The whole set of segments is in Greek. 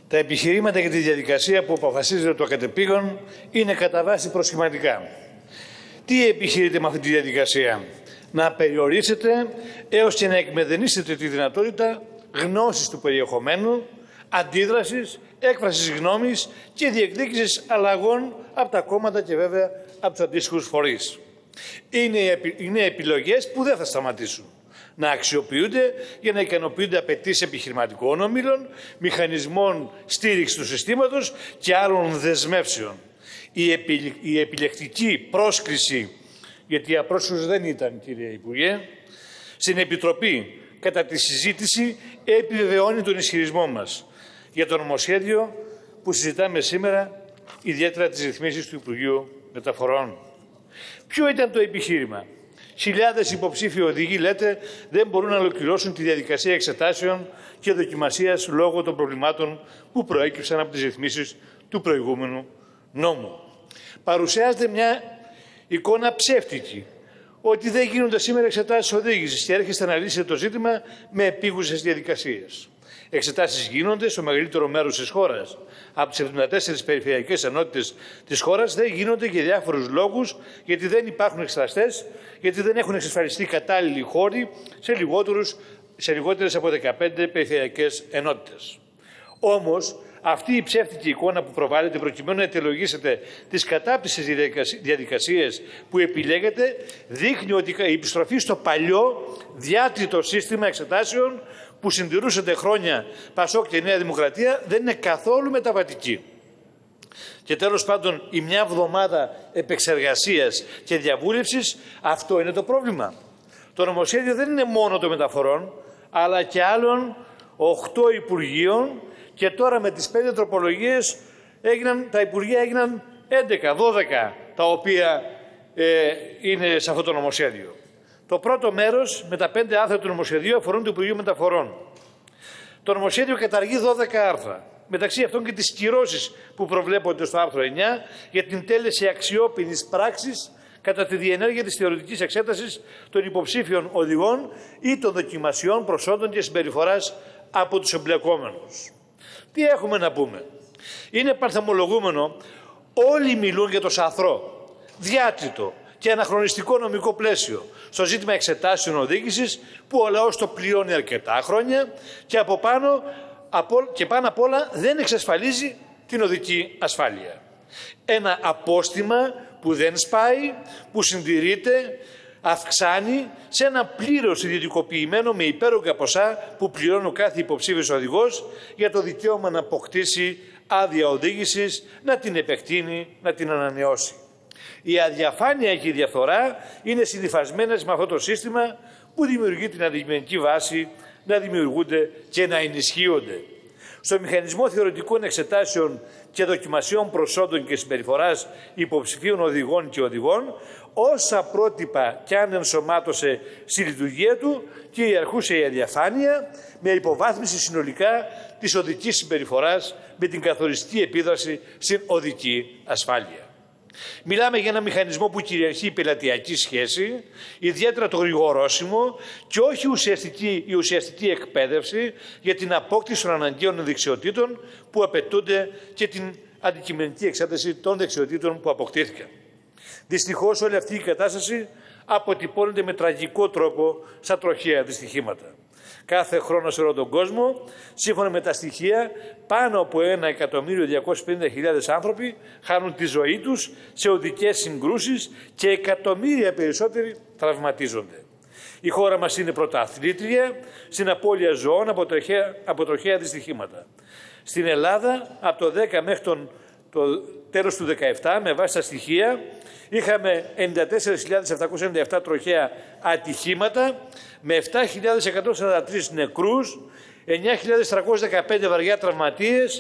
Τα επιχειρήματα για τη διαδικασία που αποφασίζεται το κατεπήγον είναι κατά βάση προσχηματικά. Τι επιχειρείτε με αυτή τη διαδικασία? Να περιορίσετε έως και να εκμεδενήσετε τη δυνατότητα γνώσης του περιεχομένου, αντίδρασης, έκφρασης γνώμης και διεκδίκησης αλλαγών από τα κόμματα και βέβαια από τους αντίστοιχους φορείς. Είναι επιλογές που δεν θα σταματήσουν να αξιοποιούνται για να ικανοποιούνται απαιτήσεις επιχειρηματικών ομίλων, μηχανισμών στήριξης του συστήματος και άλλων δεσμεύσεων. Η επιλεκτική πρόσκληση, γιατί η απρόσκληση δεν ήταν, κύριε Υπουργέ, στην Επιτροπή κατά τη συζήτηση επιβεβαιώνει τον ισχυρισμό μας για το νομοσχέδιο που συζητάμε σήμερα, ιδιαίτερα τις ρυθμίσεις του Υπουργείου Μεταφορών. Ποιο ήταν το επιχείρημα? Χιλιάδες υποψήφιοι οδηγοί, λέτε, δεν μπορούν να ολοκληρώσουν τη διαδικασία εξετάσεων και δοκιμασίας λόγω των προβλημάτων που προέκυψαν από τις ρυθμίσεις του προηγούμενου νόμου. Παρουσιάζεται μια εικόνα ψεύτικη ότι δεν γίνονται σήμερα εξετάσεις οδήγησης και έρχεστε να λύσετε το ζήτημα με επίγουσες διαδικασίες. Εξετάσεις γίνονται στο μεγαλύτερο μέρος της χώρας. Από τις 74 περιφερειακές ενότητες της χώρας δεν γίνονται για διάφορους λόγους, γιατί δεν υπάρχουν εξεταστές, γιατί δεν έχουν εξασφαλιστεί κατάλληλοι χώροι σε λιγότερες από 15 περιφερειακές ενότητες. Όμως, αυτή η ψεύτικη εικόνα που προβάλλεται προκειμένου να αιτιολογήσετε τις κατάπτυσες διαδικασίες που επιλέγετε, δείχνει ότι η επιστροφή στο παλιό διάτριτο σύστημα εξετάσεων που συντηρούσατε χρόνια Πασόκ και Νέα Δημοκρατία δεν είναι καθόλου μεταβατική. Και τέλος πάντων, η μια εβδομάδα επεξεργασίας και διαβούλευσης, αυτό είναι το πρόβλημα. Το νομοσχέδιο δεν είναι μόνο των μεταφορών, αλλά και άλλων 8 Υπουργείων, και τώρα με τις 5 τροπολογίες τα Υπουργεία έγιναν 11-12 τα οποία είναι σε αυτό το νομοσχέδιο. Το πρώτο μέρος με τα 5 άρθρα του νομοσχεδίου αφορούν το Υπουργείο Μεταφορών. Το νομοσχέδιο καταργεί 12 άρθρα. Μεταξύ αυτών και τις κυρώσεις που προβλέπονται στο άρθρο 9 για την τέλεση αξιόπινης πράξης κατά τη διενέργεια της θεωρητικής εξέτασης των υποψήφιων οδηγών ή των δοκιμασιών προσόντων και συμπεριφοράς από τους εμπλεκόμενους. Τι έχουμε να πούμε? Είναι παρθαμολογούμενο, όλοι μιλούν για το σαθρό, διάτριτο και αναχρονιστικό νομικό πλαίσιο στο ζήτημα εξετάσεων οδήγησης που ο λαός το πληρώνει αρκετά χρόνια και πάνω απ' όλα δεν εξασφαλίζει την οδική ασφάλεια. Ένα απόστημα που δεν σπάει, που συντηρείται, αυξάνει σε ένα πλήρως ιδιωτικοποιημένο με υπέρογκα ποσά που πληρώνει ο κάθε υποψήφιος οδηγός για το δικαίωμα να αποκτήσει άδεια οδήγησης, να την επεκτείνει, να την ανανεώσει. Η αδιαφάνεια και η διαφθορά είναι συνυφασμένες με αυτό το σύστημα που δημιουργεί την αντικειμενική βάση να δημιουργούνται και να ενισχύονται. Στο μηχανισμό θεωρητικών εξετάσεων και δοκιμασιών προσόντων και συμπεριφοράς υποψηφίων οδηγών και οδηγών, όσα πρότυπα κι αν ενσωμάτωσε στη λειτουργία του, κυριαρχούσε η αδιαφάνεια με υποβάθμιση συνολικά της οδικής συμπεριφοράς με την καθοριστική επίδραση στην οδική ασφάλεια. Μιλάμε για ένα μηχανισμό που κυριαρχεί η πελατειακή σχέση, ιδιαίτερα το γρηγορόσημο και όχι η ουσιαστική εκπαίδευση για την απόκτηση των αναγκαίων δεξιοτήτων που απαιτούνται και την αντικειμενική εξέταση των δεξιοτήτων που αποκτήθηκαν. Δυστυχώς όλη αυτή η κατάσταση αποτυπώνεται με τραγικό τρόπο στα τροχαία δυστυχήματα. Κάθε χρόνο σε όλο τον κόσμο, σύμφωνα με τα στοιχεία, πάνω από 1.250.000 άνθρωποι χάνουν τη ζωή τους σε οδικές συγκρούσεις και εκατομμύρια περισσότεροι τραυματίζονται. Η χώρα μας είναι πρωταθλήτρια στην απώλεια ζωών από τροχαία δυστυχήματα. Στην Ελλάδα, από το 10 μέχρι το τέλος του 2017, με βάση τα στοιχεία, είχαμε 94.797 τροχαία ατυχήματα, με 7.143 νεκρούς, 9.315 βαριά τραυματίες,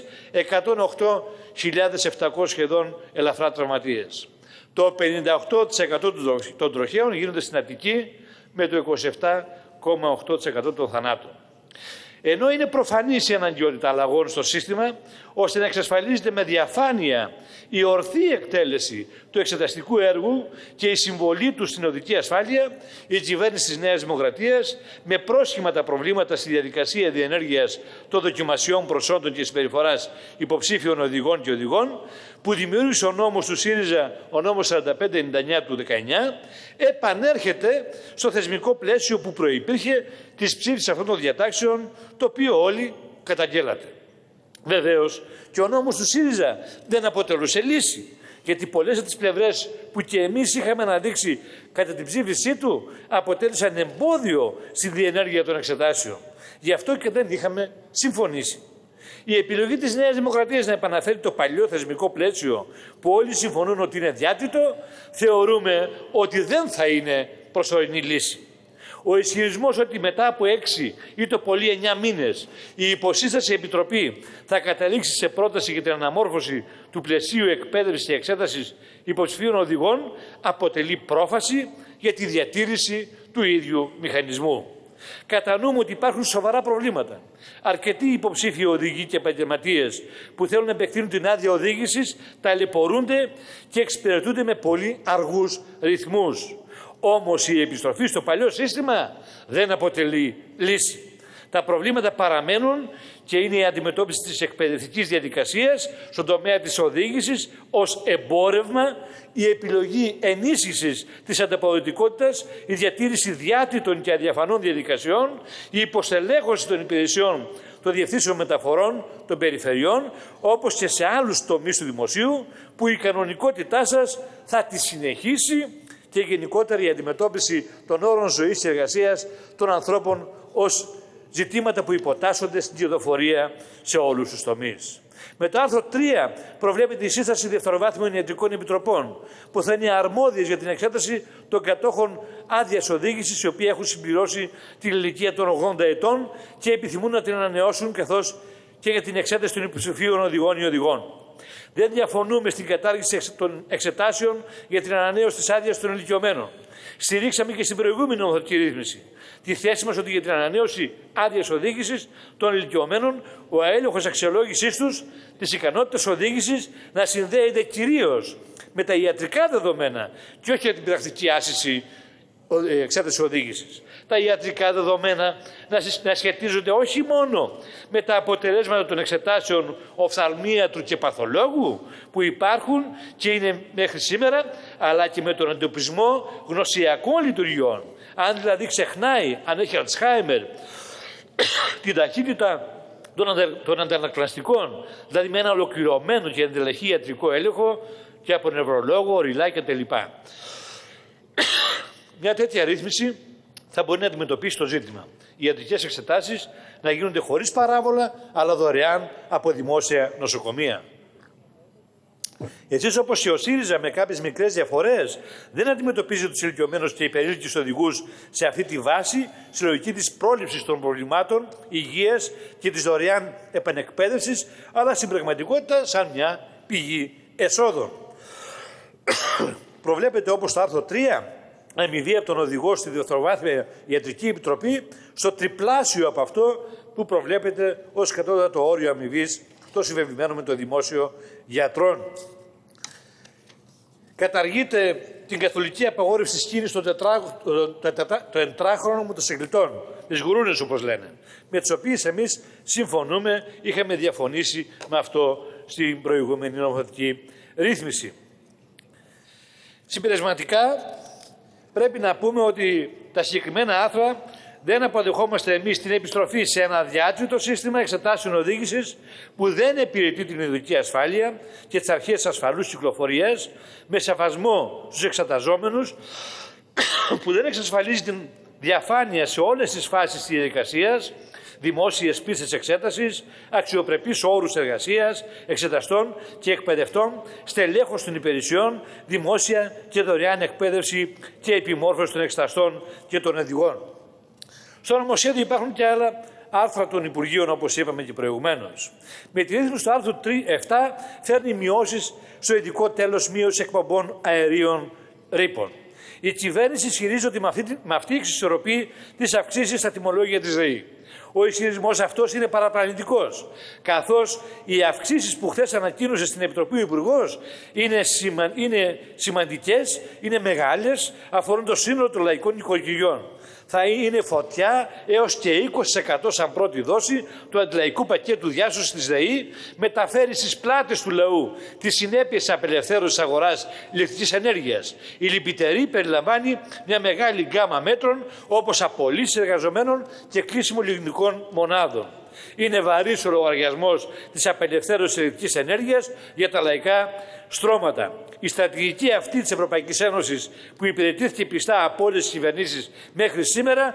108.700 σχεδόν ελαφρά τραυματίες. Το 58% των τροχαίων γίνονται στην Αττική, με το 27,8% των θανάτων. Ενώ είναι προφανής η αναγκαιότητα αλλαγών στο σύστημα, ώστε να εξασφαλίζεται με διαφάνεια η ορθή εκτέλεση του εξεταστικού έργου και η συμβολή του στην οδική ασφάλεια, η κυβέρνηση της Νέας Δημοκρατίας, με πρόσχημα τα προβλήματα στη διαδικασία διενέργειας των δοκιμασιών προσόντων και συμπεριφοράς υποψήφιων οδηγών και οδηγών, που δημιούργησε ο νόμος του ΣΥΡΙΖΑ, ο νόμος 4599 του 19, επανέρχεται στο θεσμικό πλαίσιο που προϋπήρχε της ψήφισης αυτών των διατάξεων, το οποίο όλοι καταγγέλατε. Βεβαίως, και ο νόμος του ΣΥΡΙΖΑ δεν αποτελούσε λύση, γιατί πολλές από τις πλευρές που και εμείς είχαμε αναδείξει κατά την ψήφισή του αποτέλεσαν εμπόδιο στη διενέργεια των εξετάσεων. Γι' αυτό και δεν είχαμε συμφωνήσει. Η επιλογή της Νέας Δημοκρατίας να επαναφέρει το παλιό θεσμικό πλαίσιο που όλοι συμφωνούν ότι είναι διάτητο, θεωρούμε ότι δεν θα είναι προσωρινή λύση. Ο ισχυρισμός ότι μετά από 6 ή το πολύ 9 μήνες η υποσύσταση επιτροπή θα καταλήξει σε πρόταση για την αναμόρφωση του πλαισίου εκπαίδευσης και εξέτασης υποψηφίων οδηγών αποτελεί πρόφαση για τη διατήρηση του ίδιου μηχανισμού. Κατανοούμε ότι υπάρχουν σοβαρά προβλήματα. Αρκετοί υποψήφιοι οδηγοί και επαγγελματίες που θέλουν να επεκτείνουν την άδεια οδήγησης ταλαιπωρούνται και εξυπηρετούνται με πολύ αργούς ρυθμούς. Όμως η επιστροφή στο παλιό σύστημα δεν αποτελεί λύση. Τα προβλήματα παραμένουν και είναι η αντιμετώπιση της εκπαιδευτικής διαδικασίας στον τομέα της οδήγησης ως εμπόρευμα, η επιλογή ενίσχυσης της ανταποδοτικότητας, η διατήρηση διάτητων και αδιαφανών διαδικασιών, η υποστελέχωση των υπηρεσιών των διευθύνσεων μεταφορών των περιφερειών, όπως και σε άλλους τομείς του δημοσίου, που η κανονικότητά σας θα τη συνεχίσει, και γενικότερα η αντιμετώπιση των όρων ζωής και εργασίας των ανθρώπων ως ζητήματα που υποτάσσονται στην κερδοφορία σε όλους τους τομείς. Με το άρθρο 3 προβλέπεται η σύσταση δευτεροβάθμιων ιατρικών επιτροπών, που θα είναι αρμόδιες για την εξέταση των κατόχων άδειας οδήγησης, οι οποίοι έχουν συμπληρώσει την ηλικία των 80 ετών και επιθυμούν να την ανανεώσουν, καθώς και για την εξέταση των υποψηφίων οδηγών ή οδηγών. Δεν διαφωνούμε στην κατάργηση των εξετάσεων για την ανανέωση της άδειας των ηλικιωμένων. Στηρίξαμε και στην προηγούμενη νομοθετική ρύθμιση τη θέση μας ότι για την ανανέωση άδειας οδήγησης των ηλικιωμένων, ο έλεγχος αξιολόγησής τους, της ικανότητας οδήγησης, να συνδέεται κυρίως με τα ιατρικά δεδομένα και όχι με την πρακτική άσκηση εξέταση οδήγησης. Τα ιατρικά δεδομένα να σχετίζονται όχι μόνο με τα αποτελέσματα των εξετάσεων οφθαλμίατρου και παθολόγου που υπάρχουν και είναι μέχρι σήμερα, αλλά και με τον εντοπισμό γνωσιακών λειτουργιών. Αν δηλαδή ξεχνάει, αν έχει Αλτσχάιμερ, την ταχύτητα των αντανακλαστικών, δηλαδή με ένα ολοκληρωμένο και εντελεχή ιατρικό έλεγχο και από νευρολόγο, οριλά κτλ. Μια τέτοια ρύθμιση θα μπορεί να αντιμετωπίσει το ζήτημα. Οι ιατρικές εξετάσεις να γίνονται χωρίς παράβολα, αλλά δωρεάν από δημόσια νοσοκομεία. Εσείς, όπως και ο ΣΥΡΙΖΑ, με κάποιες μικρές διαφορές, δεν αντιμετωπίζει τους ηλικιωμένους και υπερήλικες οδηγούς σε αυτή τη βάση, στη λογική της πρόληψης των προβλημάτων υγείας και της δωρεάν επανεκπαίδευσης, αλλά στην πραγματικότητα σαν μια πηγή εσόδων. Προβλέπεται, όπως το άρθρο 3, αμοιβή από τον οδηγό στη δευτεροβάθμια ιατρική επιτροπή στο τριπλάσιο από αυτό που προβλέπεται ως κατώτατο όριο αμοιβής το συμβεβλημένο με το δημόσιο γιατρών. Καταργείται την καθολική απαγόρευση της κίνησης των τετράχρονων μοτοσυκλετών, τις γουρούνες όπως λένε, με τις οποίες εμείς συμφωνούμε, είχαμε διαφωνήσει με αυτό στην προηγούμενη νομοθετική ρύθμιση. Συμπερασματικά, πρέπει να πούμε ότι τα συγκεκριμένα άρθρα δεν αποδεχόμαστε εμείς την επιστροφή σε ένα αδιάτριτο σύστημα εξετάσεων οδήγησης που δεν υπηρετεί την οδική ασφάλεια και τις αρχές ασφαλούς κυκλοφορίας, με σεβασμό στους εξεταζόμενους, που δεν εξασφαλίζει την διαφάνεια σε όλες τις φάσεις της διαδικασίας, δημόσιες πίστες εξέτασης, αξιοπρεπείς όρους εργασίας, εξεταστών και εκπαιδευτών, στελέχος των υπηρεσιών, δημόσια και δωρεάν εκπαίδευση και επιμόρφωση των εξεταστών και των οδηγών. Στο νομοσχέδιο υπάρχουν και άλλα άρθρα των Υπουργείων, όπως είπαμε και προηγουμένως. Με τη ρύθμιση του άρθρου 7 φέρνει μειώσεις στο ειδικό τέλος μείωση εκπομπών αερίων ρήπων. Η κυβέρνηση ισχυρίζει ότι με αυτή εξισορροπεί τις αυξήσεις στα τιμολόγια της ΔΕΗ. Ο ισχυρισμός αυτός είναι παραπλανητικός, καθώς οι αυξήσεις που χθες ανακοίνωσε στην Επιτροπή ο Υπουργός είναι σημαντικές, είναι μεγάλες, αφορούν το σύνολο των λαϊκών οικογενειών. Θα είναι φωτιά έως και 20% σαν πρώτη δόση του αντιλαϊκού πακέτου διάσωσης της ΔΕΗ, μεταφέρει στις πλάτες του λαού τις συνέπειες της απελευθέρωσης αγοράς ηλεκτρικής ενέργειας. Η λυπητερή περιλαμβάνει μια μεγάλη γκάμα μέτρων, όπως απολύσεις εργαζομένων και κλείσιμο λιγνικών μονάδων. Είναι βαρύς ο λογαριασμός της απελευθέρωσης ηλεκτρικής ενέργειας για τα λαϊκά στρώματα. Η στρατηγική αυτή της Ευρωπαϊκής Ένωσης, που υπηρετήθηκε πιστά από όλες τις κυβερνήσεις μέχρι σήμερα,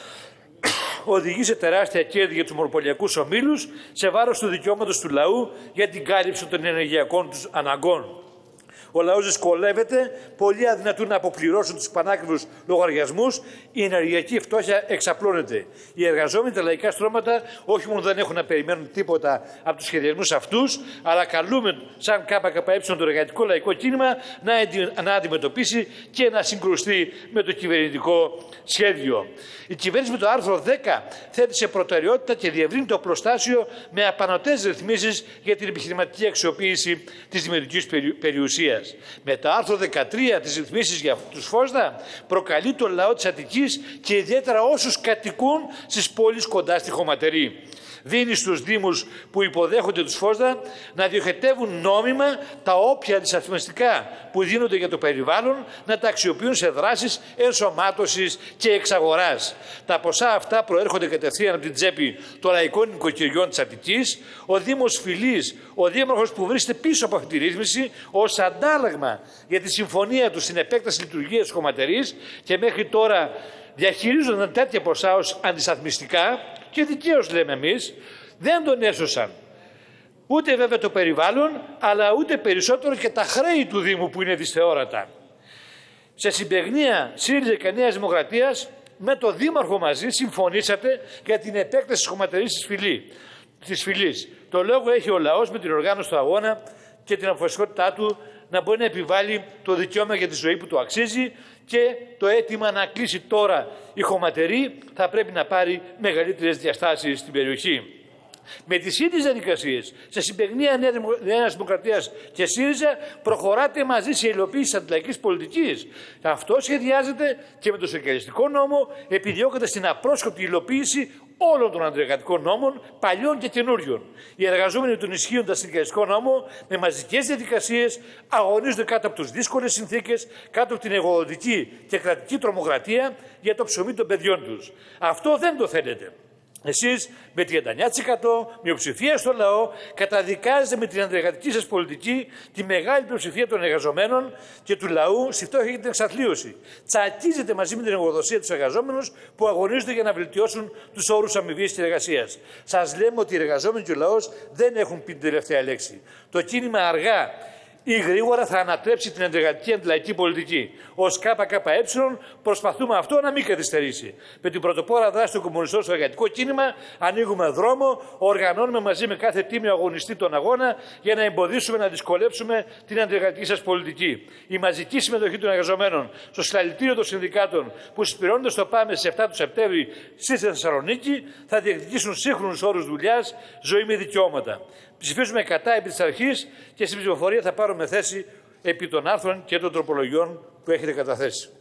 οδηγεί σε τεράστια κέρδη για τους μονοπωλιακούς ομίλους, σε βάρος του δικαιώματος του λαού για την κάλυψη των ενεργειακών τους αναγκών. Ο λαός δυσκολεύεται, πολλοί αδυνατούν να αποπληρώσουν τους πανάκριβους λογαριασμούς, η ενεργειακή φτώχεια εξαπλώνεται. Οι εργαζόμενοι τα λαϊκά στρώματα όχι μόνο δεν έχουν να περιμένουν τίποτα από τους σχεδιασμούς αυτούς, αλλά καλούμε σαν ΚΚΕ το εργατικό λαϊκό κίνημα να αντιμετωπίσει και να συγκρουστεί με το κυβερνητικό σχέδιο. Η κυβέρνηση με το άρθρο 10 θέτει σε προτεραιότητα και διευρύνει το οπλοστάσιο με απανωτές ρυθμίσεις για την επιχειρηματική αξιοποίηση της δημιουργικής περιουσίας. Με το άρθρο 13 της ρυθμίσεις για τους Φόσδα προκαλεί τον λαό της Αττικής και ιδιαίτερα όσους κατοικούν στις πόλεις κοντά στη χωματερή. Δίνει στους δήμους που υποδέχονται τους Φόσδα να διοχετεύουν νόμιμα τα όποια αντισταθμιστικά που δίνονται για το περιβάλλον, να τα αξιοποιούν σε δράσεις ενσωμάτωσης και εξαγοράς. Τα ποσά αυτά προέρχονται κατευθείαν από την τσέπη των λαϊκών οικοκυριών της Αττικής. Ο Δήμος Φυλής, ο δήμαρχος που βρίσκεται πίσω από αυτή τη ρύθμιση, ως αντάλλαγμα για τη συμφωνία του στην επέκταση λειτουργίας της χωματερής και μέχρι τώρα διαχειρίζονταν τέτοια ποσά ως αντισταθμιστικά, και δικαίως λέμε εμείς, δεν τον έσωσαν. Ούτε βέβαια το περιβάλλον, αλλά ούτε περισσότερο και τα χρέη του Δήμου που είναι δυσθεώρατα. Σε συμπαιγνία ΣΥΡΙΖΑ και Νέας Δημοκρατίας, με το Δήμαρχο μαζί συμφωνήσατε για την επέκταση της χωματερής της Φυλής. Το λόγο έχει ο λαός με την οργάνωση του αγώνα και την αποφασιστικότητά του να μπορεί να επιβάλλει το δικαίωμα για τη ζωή που του αξίζει, και το αίτημα να κλείσει τώρα η χωματερή θα πρέπει να πάρει μεγαλύτερες διαστάσεις στην περιοχή. Με τις ίδιες διαδικασίες, σε συμπαιγνία Νέας Δημοκρατίας και ΣΥΡΙΖΑ, προχωράτε μαζί σε υλοποίηση της αντιλαϊκής πολιτικής. Αυτό σχεδιάζεται και με το σοσιαλιστικό νόμο, επιδιώκεται στην απρόσκοπτη υλοποίηση όλων των αντιεργατικών νόμων, παλιών και καινούριων. Οι εργαζόμενοι των ισχύοντα συνδικαλιστικό νόμο, με μαζικές διαδικασίες, αγωνίζονται κάτω από τις δύσκολες συνθήκες, κάτω από την εγωδική και κρατική τρομοκρατία για το ψωμί των παιδιών τους. Αυτό δεν το θέλετε. Εσείς με 39% μειοψηφία στο λαό καταδικάζετε με την αντιεργατική σας πολιτική τη μεγάλη πλειοψηφία των εργαζομένων και του λαού στη φτώχεια και την εξαθλίωση. Τσακίζετε μαζί με την εργοδοσία τους εργαζόμενους που αγωνίζονται για να βελτιώσουν τους όρους αμοιβής και εργασίας. Σας λέμε ότι οι εργαζόμενοι και ο λαός δεν έχουν πει την τελευταία λέξη. Το κίνημα αργά ή γρήγορα θα ανατρέψει την αντιεργατική αντιλαϊκή πολιτική. Ως ΚΚΕ προσπαθούμε αυτό να μην καθυστερήσει. Με την πρωτοπόρα δράση του κομμουνιστών στο εργατικό κίνημα ανοίγουμε δρόμο, οργανώνουμε μαζί με κάθε τίμιο αγωνιστή τον αγώνα για να εμποδίσουμε, να δυσκολέψουμε την αντιεργατική σας πολιτική. Η μαζική συμμετοχή των εργαζομένων στο συλλαλητήριο των συνδικάτων που συσπηρώνονται στο ΠΑΜΕ στις 7 του Σεπτέμβρη στη Θεσσαλονίκη θα διεκδικήσουν σύγχρονους όρους δουλειάς, ζωή με δικαιώματα. Ψηφίζουμε κατά επί της αρχής και στην ψηφοφορία θα πάρουμε θέση επί των άρθρων και των τροπολογιών που έχετε καταθέσει.